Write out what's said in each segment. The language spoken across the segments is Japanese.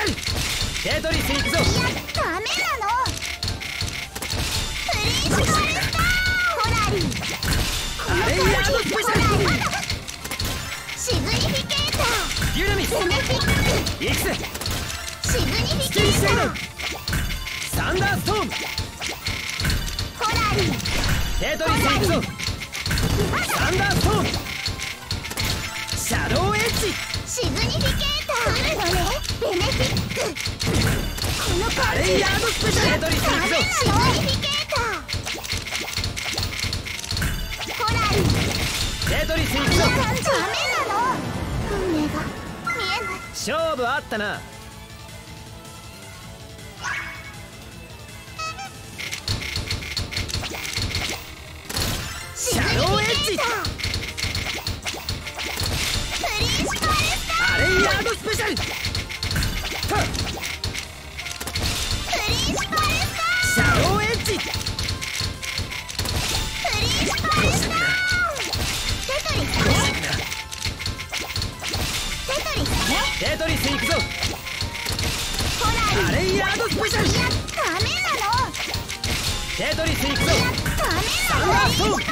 ャル。テトリスいくぞ。 いやダメなの。プリンスコレスターホラリー。 アレイヤードスペシャル。 シグニフィケーターユナミスベネフィックイクスシグニフィステケーターイシェイドサンダーストームホラリー。 テトリスいくぞ。サンダーストームシャドウエッジシグニフィケーター来るのね。ベネフィックこのア感じレイヤードスペシャル。テトリスいくぞ。 シグニフィケーターホラリー。 テトリスいくぞ。 ダメなの。運命が見えない。 勝負あったな。シャドウエッジプリンスコレスタアレイヤードスペシャル。 プリンスコレスタシャドウエッジプリンスコレスタテトリスね。テトリスね。 テトリスいくぞ。 ホラリー。 アレイヤードスペシャル。 いやダメなの。 テトリスいくぞ。 いやダメサンなの。 ダーストーム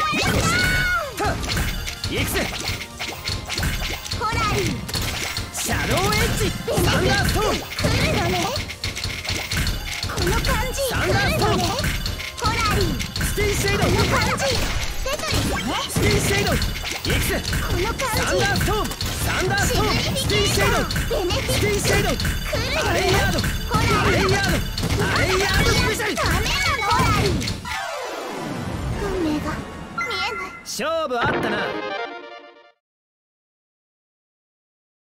イクスホラリー。 シャドウエッジサンダーストーム来るのね。この感じサン来ダーストームるのね。ホラリー。 ステイシェイドこの感じテトリスね。 ステイシェイドイクスこの感サンじダーストームサンダーストームステイシェイドベネフィステイシェイドック来るのね。 アレイヤードホアラリー。 レイヤードアレイヤードスペシャル。 ダメなの。ホラリー。運命が見えない。 勝負あったな。